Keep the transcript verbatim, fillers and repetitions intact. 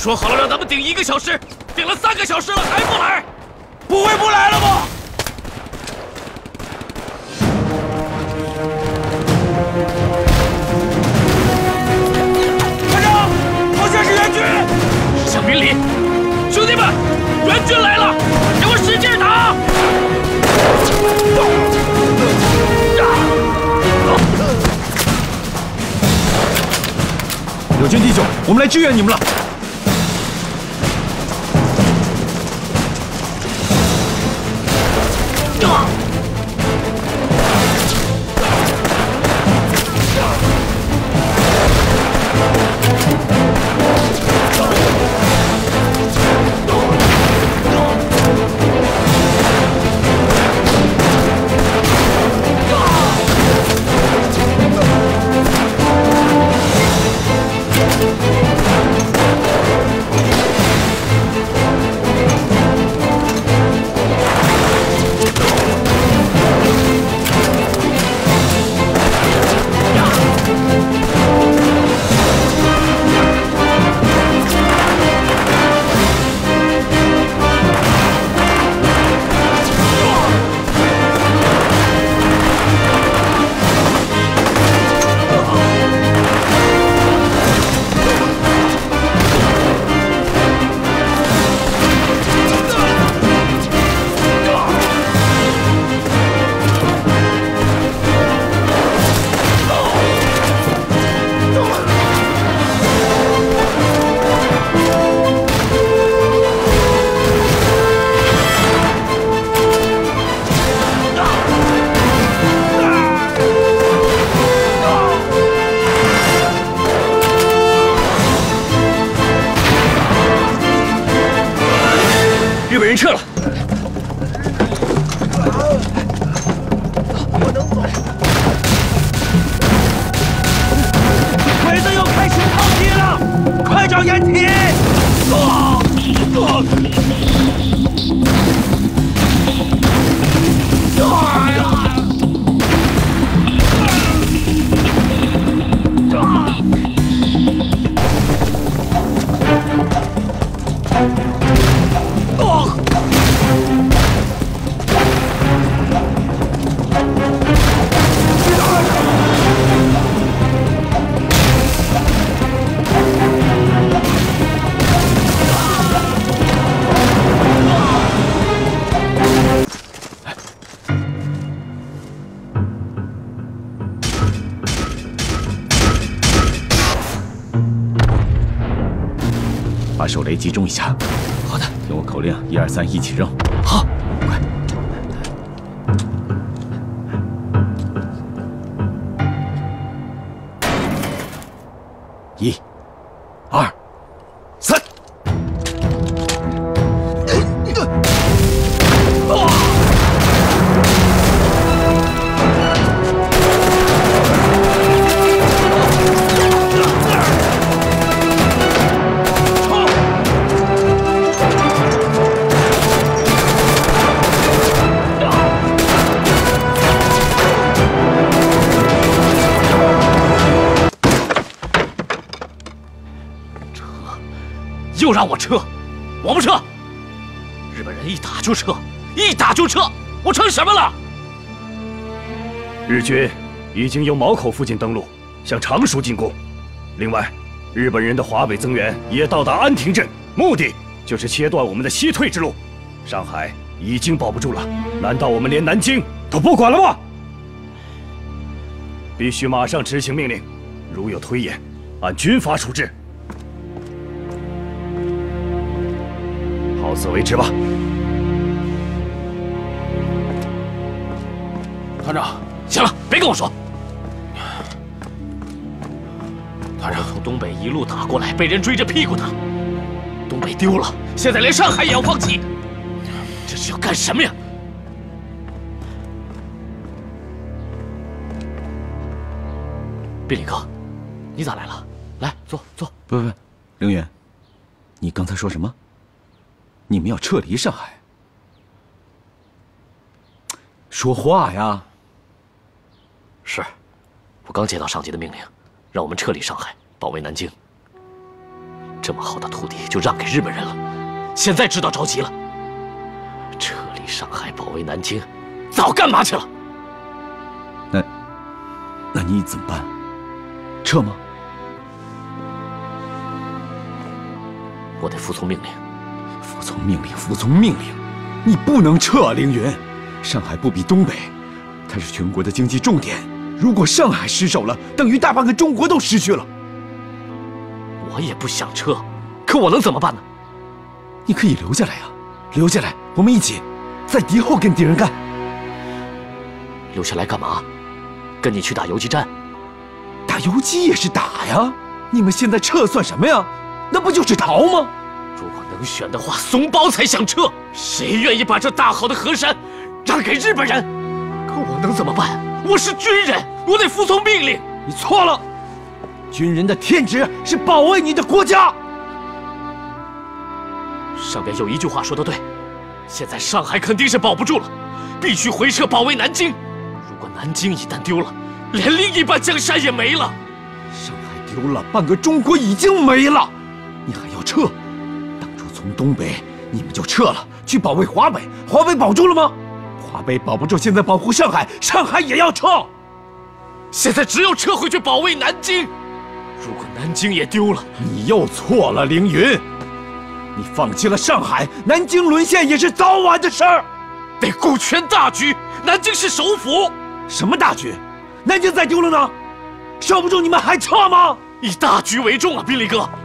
说好了让咱们顶一个小时，顶了三个小时了还不来， 不会不来了吧？团长，好像是援军！ 向宾里，兄弟们，援军来了，给我使劲打！ 友军弟兄，我们来支援你们了。 人撤了。 我能走。鬼子又开始抗击了，快找掩体！啊啊把手雷集中一下。 好的， 听我口令，一二三，一起扔。 好，快！ 一、二、三。 又让我撤，我不撤。日本人一打就撤，一打就撤，我成什么了？ 日军已经由毛口附近登陆，向常熟进攻。另外，日本人的华北增援也到达安亭镇，目的就是切断我们的西退之路。上海已经保不住了，难道我们连南京都不管了吗？必须马上执行命令，如有推演，按军法处置。 好自为之吧， 团长。行了，别跟我说。团长从东北一路打过来，被人追着屁股打，东北丢了，现在连上海也要放弃，这是要干什么呀？宾里哥，你咋来了？来，坐坐。 不不不，凌云，你刚才说什么？ 你们要撤离上海？说话呀！ 是，我刚接到上级的命令，让我们撤离上海，保卫南京。这这么好的土地就让给日本人了，现在知道着急了。撤离上海，保卫南京，早干嘛去了？ 那，那你怎么办？撤吗？ 我得服从命令。 服从命令，服从命令！你不能撤啊，凌云！上海不比东北，它是全国的经济重点。如果上海失守了，等于大半个中国都失去了。 我也不想撤，可我能怎么办呢？ 你可以留下来呀，留下来，我们一起在敌后跟敌人干。 留下来干嘛？跟你去打游击战？ 打游击也是打呀！你们现在撤算什么呀？那不就是逃吗？ 如果能选的话，松包才想撤。谁愿意把这大好的河山让给日本人？可我能怎么办？我是军人，我得服从命令。 你错了，军人的天职是保卫你的国家。 上边有一句话说得对，现在上海肯定是保不住了，必须回撤保卫南京。如果南京一旦丢了，连另一半江山也没了。 上海丢了，半个中国已经没了，你还要撤？当初从东北你们就撤了，去保卫华北，华北保住了吗？华北保不住，现在保护上海，上海也要撤。 现在只有撤回去保卫南京。如果南京也丢了， 你又错了，凌云。你放弃了上海，南京沦陷也是早晚的事儿。 得顾全大局，南京是首府。 什么大局？南京再丢了呢？守不住你们还撤吗？ 以大局为重啊，宾利哥。